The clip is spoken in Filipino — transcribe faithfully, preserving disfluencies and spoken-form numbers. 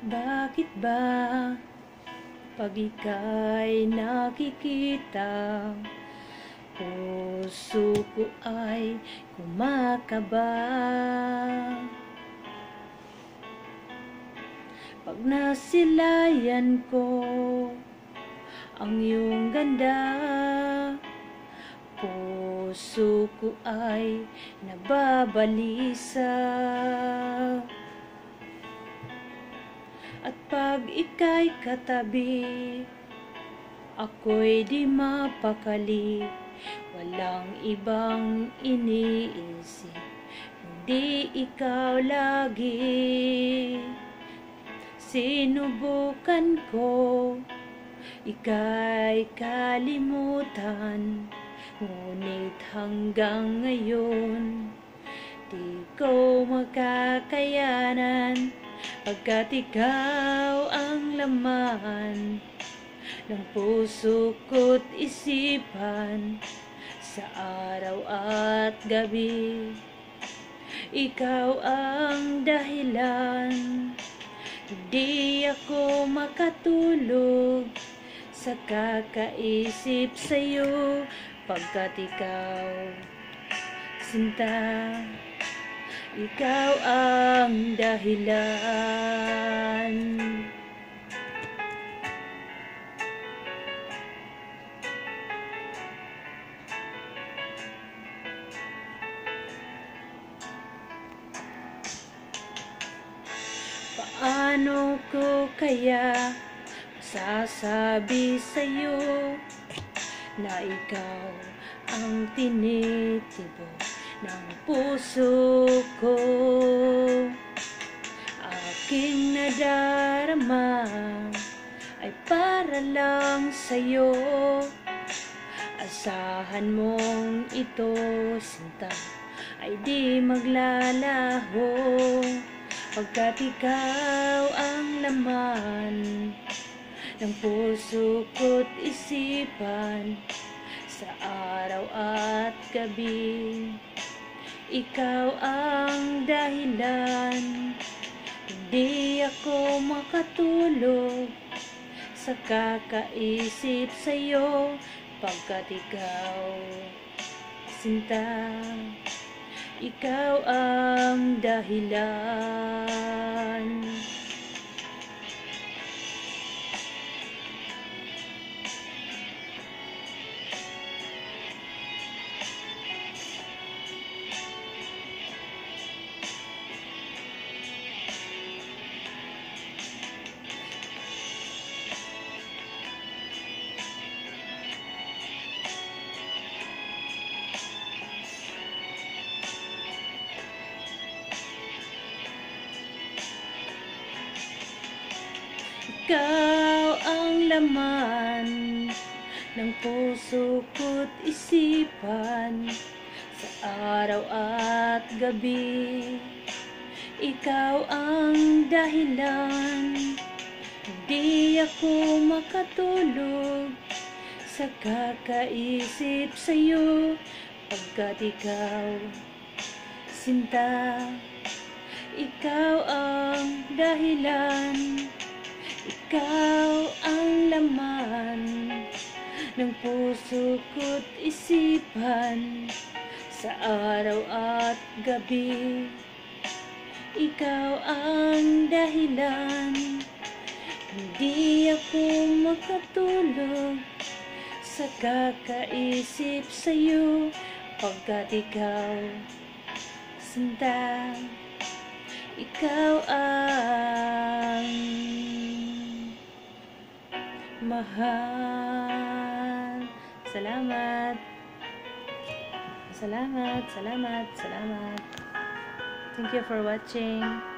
Bakit ba pag ika'y nakikita, puso ko ay kumakaba? Pag nasilayan ko ang iyong ganda, puso ko ay nababalisa. At pag ika'y katabi, ako'y di mapakali. Walang ibang iniisip, hindi ikaw lagi. Sinubukan ko, ika'y kalimutan, ngunit hanggang ngayon di ko makakayanan, pagkat ikaw ang laman ng puso ko't isipan sa araw at gabi. Ikaw ang dahilan, hindi ako makatulog sa kakaisip sa'yo, pagkat ikaw, sinta, ikaw ang dahilan. Paano ko kaya masasabi sa'yo na ikaw ang tinitibok ng puso ko? Aking nadarama ay para lang sa'yo. Asahan mong ito, sinta, ay di maglalaho, pagkat ikaw ang laman ng puso ko't isipan sa araw at gabi. Ikaw ang dahilan, hindi ako makatulog sa kakaisip sa'yo, pagkat ikaw, sinta, ikaw ang dahilan. Ikaw ang laman ng puso ko't isipan sa araw at gabi. Ikaw ang dahilan, hindi ako makatulog sa kakaisip sa'yo, pagkat ikaw, sinta, ikaw ang dahilan. Ikaw ang laman ng puso ko't isipan sa araw at gabi. Ikaw ang dahilan, hindi ako makatulog sa kakaisip sa'yo, pagkat ikaw, sinta, ikaw ang mahal. Salamat. Salamat, salamat, salamat. Thank you for watching.